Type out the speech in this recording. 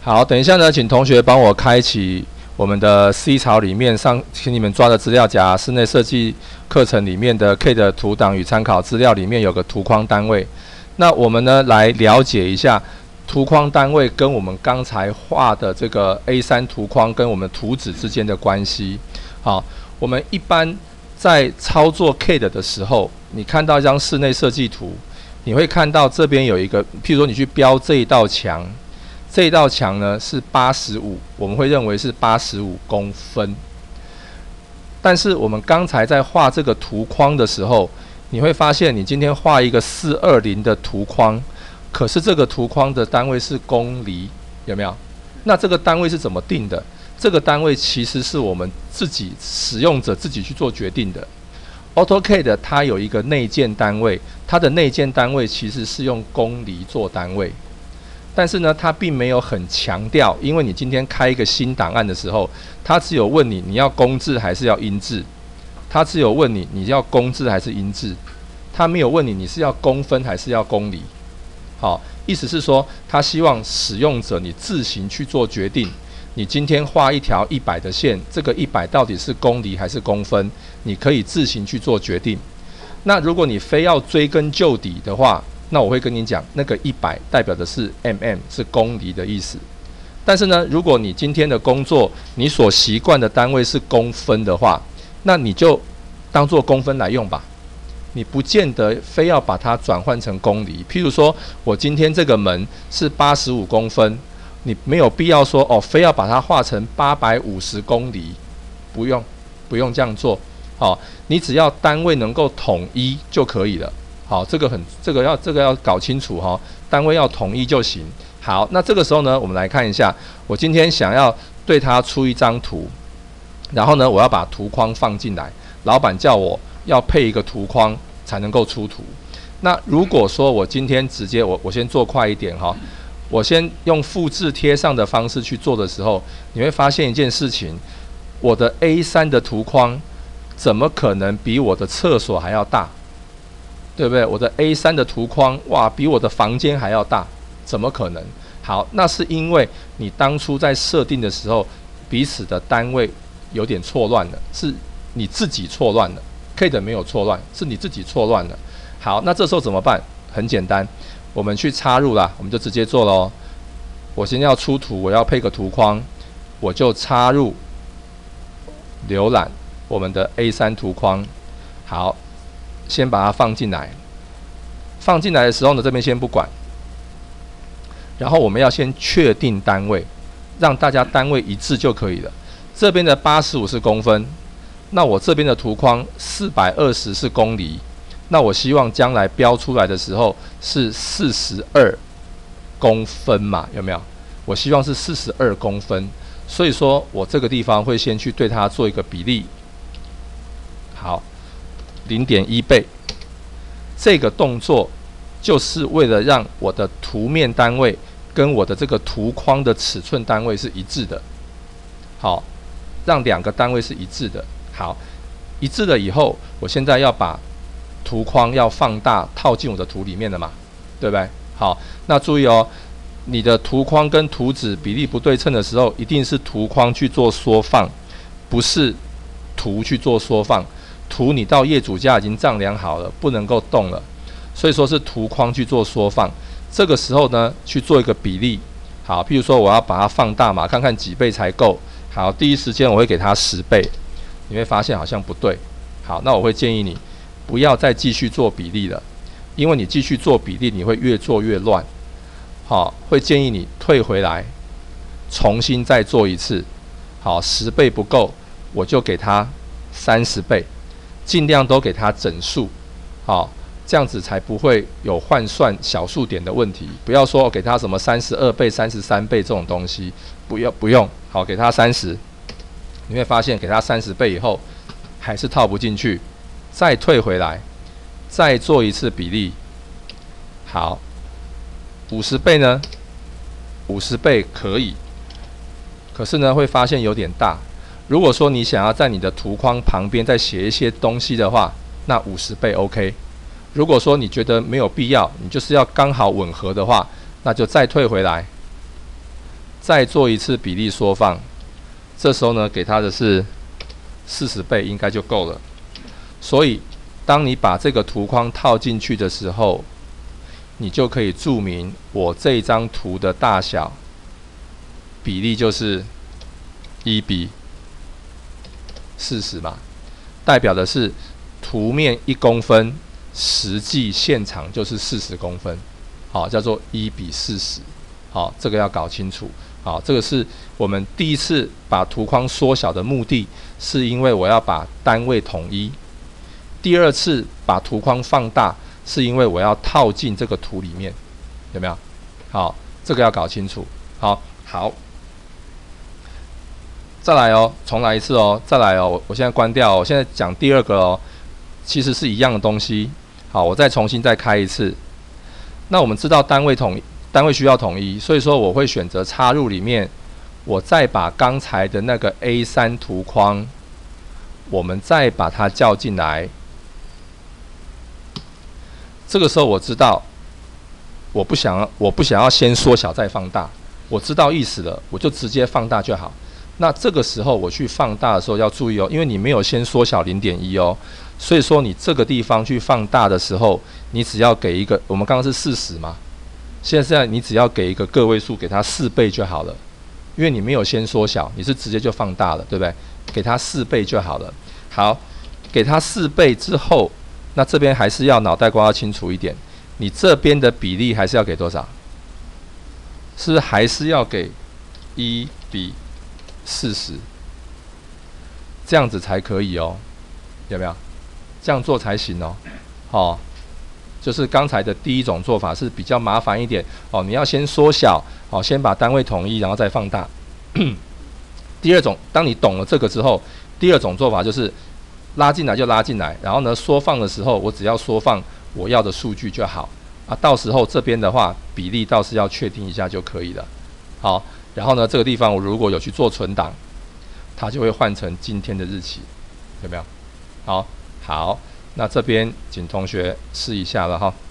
好，等一下呢，请同学帮我开启我们的 C 槽里面请你们抓的资料夹，室内设计课程里面的 K 的图档与参考资料里面有个图框单位。那我们呢来了解一下图框单位跟我们刚才画的这个 A3 图框跟我们图纸之间的关系。好，我们一般在操作 K 的时候，你看到一张室内设计图，你会看到这边有一个，譬如说你去标这一道墙。这一道墙呢是85，我们会认为是85公分。但是我们刚才在画这个图框的时候，你会发现你今天画一个420的图框，可是这个图框的单位是公厘，有没有？那这个单位是怎么定的？这个单位其实是我们自己使用者自己去做决定的。AutoCAD 它有一个内建单位，它的内建单位其实是用公厘做单位。但是呢，它并没有很强调，因为你今天开一个新档案的时候，它只有问你要公制还是要英制，它只有问你要公制还是英制，它没有问你是要公分还是要公厘。好，意思是说，它希望使用者你自行去做决定。你今天画一条100的线，这个100到底是公厘还是公分，你可以自行去做决定。那如果你非要追根究底的话，那我会跟你讲，那个100代表的是 mm， 是公厘的意思。但是呢，如果你今天的工作你所习惯的单位是公分的话，那你就当做公分来用吧。你不见得非要把它转换成公厘。譬如说，我今天这个门是85公分，你没有必要说非要把它画成850公厘，不用这样做。好，你只要单位能够统一就可以了。好，这个要搞清楚哈，单位要统一就行。好，那这个时候呢，我们来看一下，我今天想要对它出一张图，然后呢，我要把图框放进来，老板叫我要配一个图框才能够出图。那如果说我今天直接我先做快一点哈，我先用复制贴上的方式去做的时候，你会发现一件事情，我的 A3 的图框怎么可能比我的厕所还要大？对不对？我的 A3 的图框，哇，比我的房间还要大，怎么可能？好，那是因为你当初在设定的时候，彼此的单位有点错乱了，是你自己错乱了。CAD 没有错乱，是你自己错乱了。好，那这时候怎么办？很简单，我们去插入啦，我们就直接做咯。我先要出图，我要配个图框，我就插入浏览我们的 A3 图框。好。先把它放进来，放进来的时候呢，这边先不管，然后我们要先确定单位，让大家单位一致就可以了。这边的85是公分，那我这边的图框420是公厘，那我希望将来标出来的时候是42公分嘛，有没有？我希望是42公分，所以说我这个地方会先去对它做一个比例。好。0.1倍，这个动作就是为了让我的图面单位跟我的这个图框的尺寸单位是一致的。好，让两个单位是一致的。好，一致了以后，我现在要把图框要放大套进我的图里面了嘛，对不对？好，那注意哦，你的图框跟图纸比例不对称的时候，一定是图框去做缩放，不是图去做缩放。图你到业主家已经丈量好了，不能够动了，所以说是图框去做缩放。这个时候呢，去做一个比例。好，譬如说我要把它放大嘛，看看几倍才够。好，第一时间我会给它10倍，你会发现好像不对。好，那我会建议你不要再继续做比例了，因为你继续做比例，你会越做越乱。好，会建议你退回来，重新再做一次。好，10倍不够，我就给它30倍。尽量都给它整数，好，这样子才不会有换算小数点的问题。不要说给它什么32倍、33倍这种东西，不用，好，给它30。你会发现给它30倍以后，还是套不进去，再退回来，再做一次比例。好，50倍呢？50倍可以，可是呢会发现有点大。如果说你想要在你的图框旁边再写一些东西的话，那50倍 OK。如果说你觉得没有必要，你就是要刚好吻合的话，那就再退回来， 再做一次比例缩放，这时候呢，给它的是40倍，应该就够了。所以，当你把这个图框套进去的时候，你就可以注明我这一张图的大小比例就是1:40嘛，代表的是图面1公分，实际现场就是40公分，好，叫做1:40，好，这个要搞清楚。好，这个是我们第一次把图框缩小的目的，是因为我要把单位统一。第二次把图框放大，是因为我要套进这个图里面，有没有？好，这个要搞清楚。好，再来哦，重来一次哦，再来哦，我现在关掉哦，我现在讲第二个哦，其实是一样的东西。好，我再重新再开一次。那我们知道单位需要统一，所以说我会选择插入里面，我再把刚才的那个 A3 图框，我们再把它叫进来。这个时候我知道，我不想要先缩小再放大，我知道意思了，我就直接放大就好。那这个时候我去放大的时候要注意哦，因为你没有先缩小0.1哦，所以说你这个地方去放大的时候，你只要给一个，我们刚刚是40嘛。现在你只要给一个个位数，给它4倍就好了，因为你没有先缩小，你是直接就放大了，对不对？给它4倍就好了。好，给它4倍之后，那这边还是要脑袋瓜要清楚一点，你这边的比例还是要给多少？是不是还是要给1:40？这样子才可以哦，有没有？这样做才行哦。好。就是刚才的第一种做法是比较麻烦一点哦，你要先缩小哦，先把单位统一，然后再放大。第二种，当你懂了这个之后，第二种做法就是拉进来就拉进来，然后呢缩放的时候，我只要缩放我要的数据就好啊。到时候这边的话比例倒是要确定一下就可以了。好，然后呢这个地方我如果有去做存档，它就会换成今天的日期，有没有？好。那这边请同学试一下了哈。